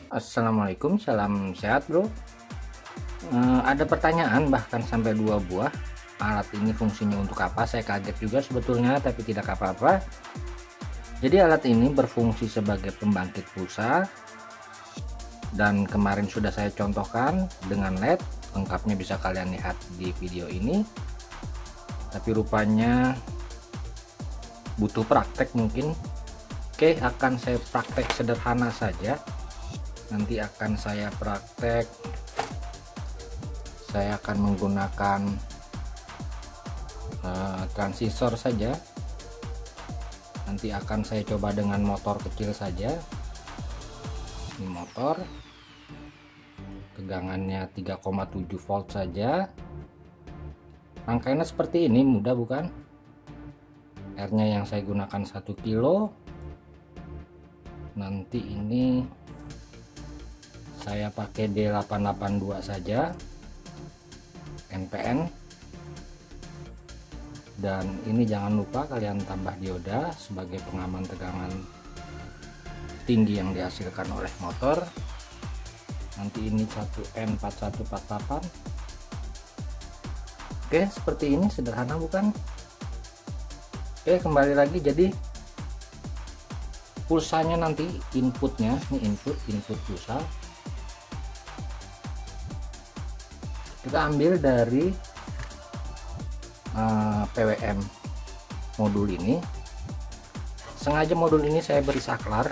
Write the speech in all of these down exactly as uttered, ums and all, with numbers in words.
Assalamualaikum, salam sehat bro. Eh, ada pertanyaan bahkan sampai dua buah, alat ini fungsinya untuk apa? Saya kaget juga sebetulnya, tapi tidak apa-apa. Jadi alat ini berfungsi sebagai pembangkit pulsa, dan kemarin sudah saya contohkan dengan L E D. Lengkapnya bisa kalian lihat di video ini, tapi rupanya butuh praktek mungkin. Oke, akan saya praktek sederhana saja. Nanti akan saya praktek, saya akan menggunakan uh, transistor saja. Nanti akan saya coba dengan motor kecil saja. Ini motor, tegangannya tiga koma tujuh volt saja. Rangkaiannya seperti ini, mudah bukan? R nya yang saya gunakan satu kilo. Nanti ini saya pakai D delapan delapan dua saja, N P N. Dan ini jangan lupa kalian tambah dioda sebagai pengaman tegangan tinggi yang dihasilkan oleh motor. Nanti ini satu N empat satu empat delapan. Oke, seperti ini, sederhana bukan? Oke, kembali lagi. Jadi pulsanya nanti inputnya, ini input input pulsa kita ambil dari uh, P W M modul ini. Sengaja modul ini saya beri saklar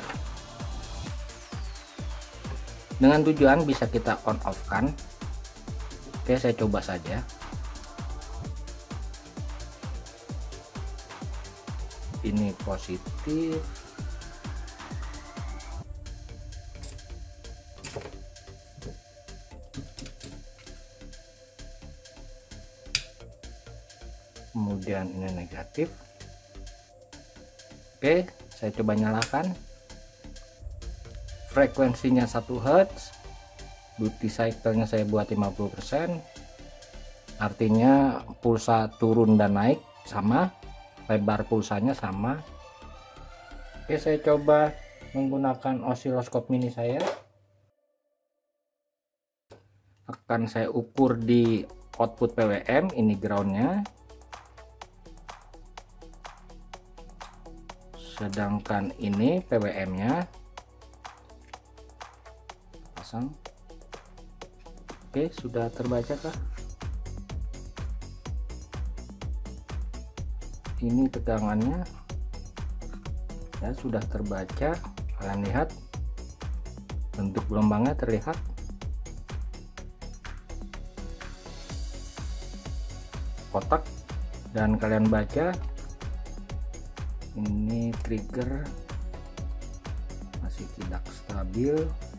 dengan tujuan bisa kita on off kan. Oke, saya coba saja. Ini positif, kemudian ini negatif. Oke, saya coba nyalakan. Frekuensinya satu hertz, duty cycle-nya saya buat lima puluh persen, artinya pulsa turun dan naik sama, lebar pulsanya sama. Oke, saya coba menggunakan osiloskop mini saya. Akan saya ukur di output P W M, ini groundnya, sedangkan ini P W M nya pasang. Oke, sudah terbaca kah? Ini tegangannya ya sudah terbaca. Kalian lihat bentuk gelombangnya terlihat. Kotak, dan kalian baca ini trigger masih tidak stabil.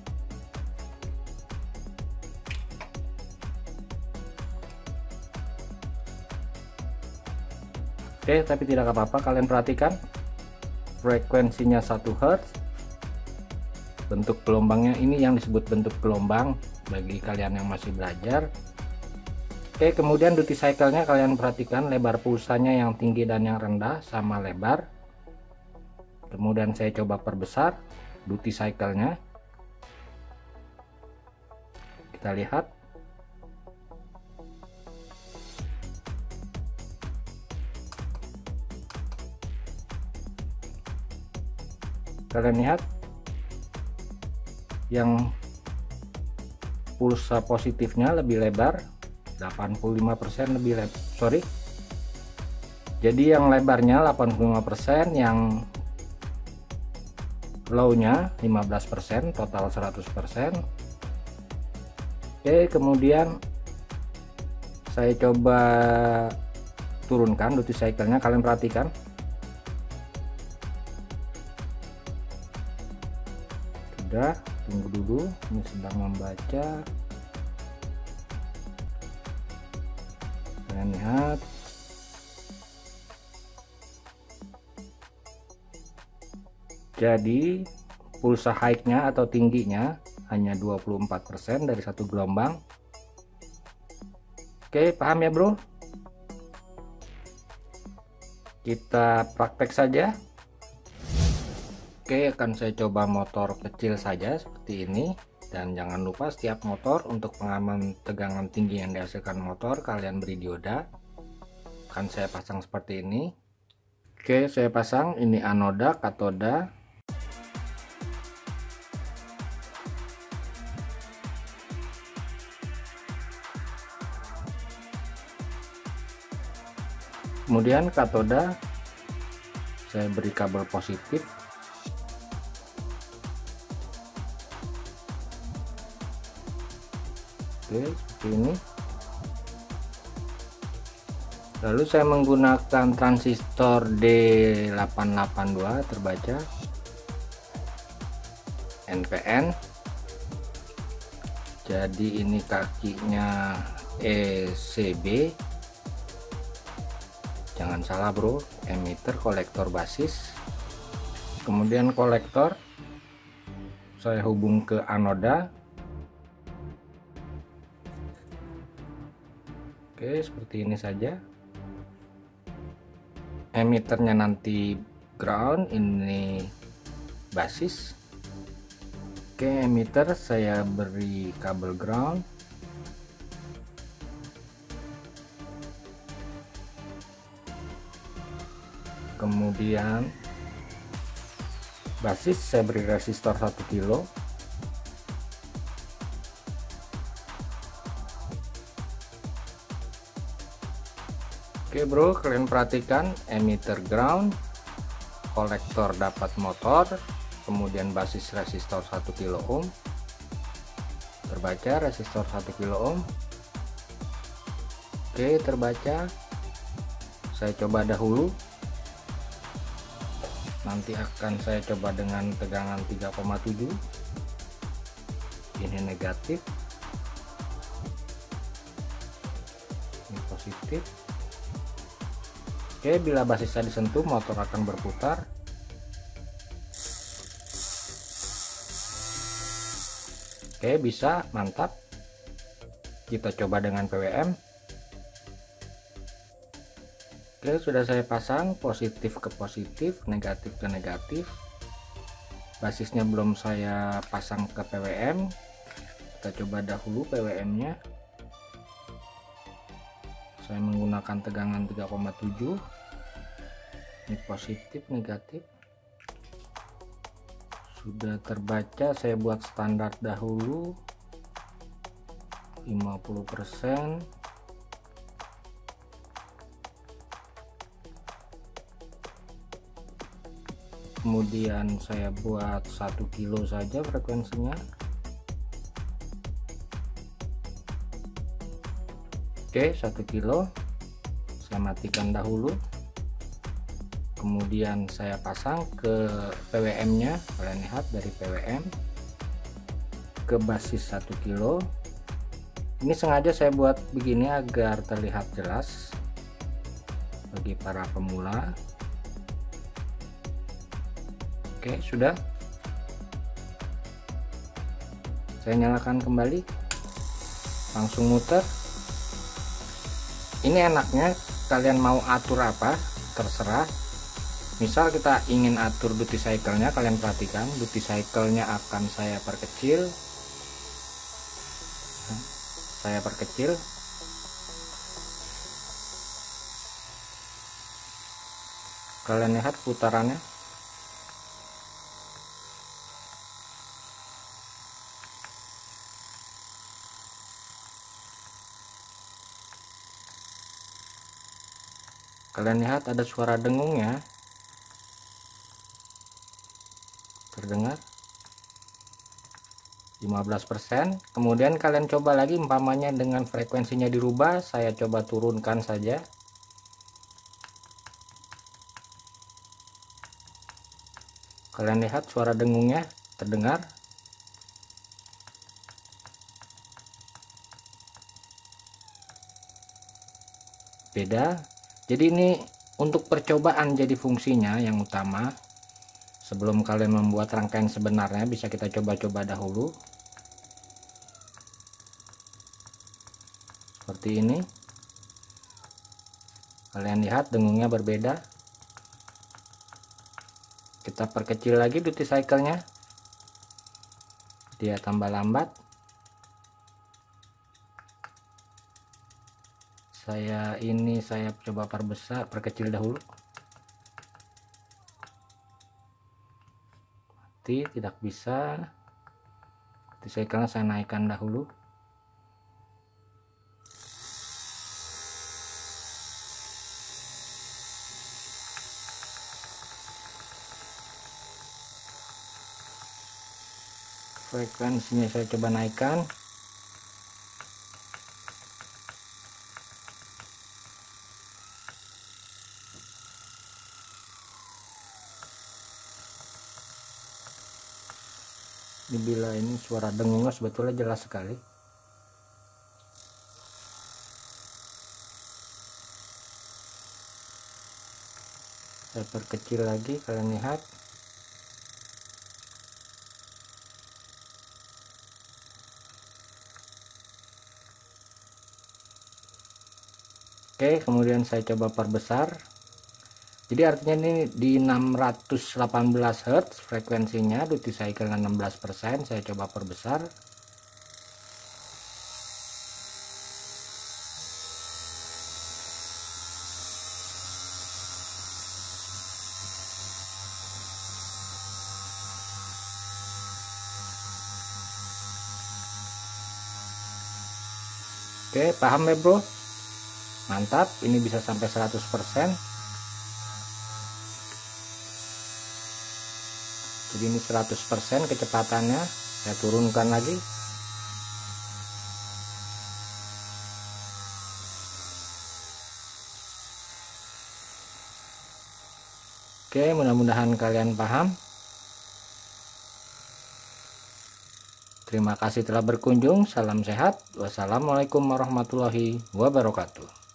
Oke, tapi tidak apa-apa, kalian perhatikan frekuensinya satu hertz, bentuk gelombangnya ini yang disebut bentuk gelombang bagi kalian yang masih belajar. Oke, kemudian duty cycle-nya kalian perhatikan, lebar pulsanya yang tinggi dan yang rendah sama lebar. Kemudian saya coba perbesar duty cycle-nya. Kita lihat. Kalian lihat yang pulsa positifnya lebih lebar, delapan puluh lima persen lebih lebar, sorry. Jadi yang lebarnya delapan puluh lima persen, yang low-nya lima belas persen, total seratus persen. Oke, kemudian saya coba turunkan duty cycle-nya, kalian perhatikan. Sudah, tunggu dulu, ini sedang membaca. Kalian lihat. Jadi pulsa high-nya atau tingginya hanya dua puluh empat persen dari satu gelombang. Oke, paham ya bro? Kita praktek saja. Oke, akan saya coba motor kecil saja seperti ini. Dan jangan lupa setiap motor untuk pengaman tegangan tinggi yang dihasilkan motor kalian beri dioda. Akan saya pasang seperti ini. Oke, saya pasang ini anoda, katoda. Kemudian katoda saya beri kabel positif. Oke, seperti ini. Lalu saya menggunakan transistor D delapan delapan dua terbaca N P N. Jadi ini kakinya E C B. Jangan salah bro, emitter kolektor basis. Kemudian kolektor saya hubung ke anoda. Oke, seperti ini saja. Emitternya nanti ground, ini basis. Oke, emitter saya beri kabel ground. Kemudian basis saya beri resistor satu kilo. Oke bro, kalian perhatikan emitter ground, kolektor dapat motor, kemudian basis resistor satu kilo ohm, terbaca resistor satu kilo ohm. Oke, terbaca. Saya coba dahulu, nanti akan saya coba dengan tegangan tiga koma tujuh. Ini negatif, ini positif. Oke, bila basisnya disentuh motor akan berputar. Oke, bisa, mantap. Kita coba dengan P W M. Oke, sudah saya pasang positif ke positif, negatif ke negatif. Basisnya belum saya pasang ke P W M. Kita coba dahulu P W M nya. Saya menggunakan tegangan tiga koma tujuh. Ini positif, negatif. Sudah terbaca, saya buat standar dahulu lima puluh persen. Kemudian saya buat satu kilo saja frekuensinya. Oke, satu kilo. Saya matikan dahulu. Kemudian saya pasang ke P W M nya. Kalian lihat dari P W M ke basis satu kilo. Ini sengaja saya buat begini agar terlihat jelas bagi para pemula. Oke, sudah. Saya nyalakan kembali, langsung muter. Ini enaknya kalian mau atur apa terserah. Misal kita ingin atur duty cycle-nya, kalian perhatikan duty cycle-nya akan saya perkecil. Saya perkecil. Kalian lihat putarannya. Kalian lihat ada suara dengungnya. Terdengar lima belas persen. Kemudian kalian coba lagi, umpamanya dengan frekuensinya dirubah, saya coba turunkan saja. Kalian lihat suara dengungnya terdengar. Beda. Jadi ini untuk percobaan jadi fungsinya yang utama. Sebelum kalian membuat rangkaian sebenarnya, bisa kita coba-coba dahulu. Seperti ini. Kalian lihat dengungnya berbeda. Kita perkecil lagi duty cycle-nya, dia tambah lambat. Saya ini saya coba perbesar, perkecil dahulu. Mati, tidak bisa. Duty cycle-nya saya naikkan dahulu. Frekuensinya saya coba naikkan. Bila ini suara dengung sebetulnya jelas sekali. Saya perkecil lagi, kalian lihat. Oke, kemudian saya coba perbesar. Jadi artinya ini di enam ratus delapan belas hertz frekuensinya, duty cycle enam belas persen. Saya coba perbesar. Oke, paham ya bro? Mantap, ini bisa sampai seratus persen. Jadi ini seratus persen kecepatannya. Saya turunkan lagi. Oke, mudah-mudahan kalian paham. Terima kasih telah berkunjung. Salam sehat. Wassalamualaikum warahmatullahi wabarakatuh.